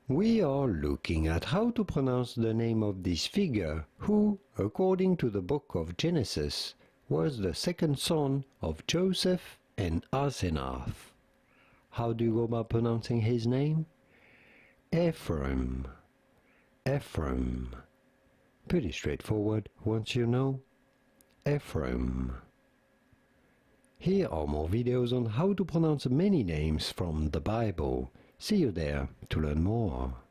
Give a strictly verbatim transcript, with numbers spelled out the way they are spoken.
We are looking at how to pronounce the name of this figure who, according to the book of Genesis, was the second son of Joseph and Asenath. How do you go about pronouncing his name? Ephraim. Ephraim. Pretty straightforward once you know. Ephraim. Here are more videos on how to pronounce many names from the Bible. See you there to learn more.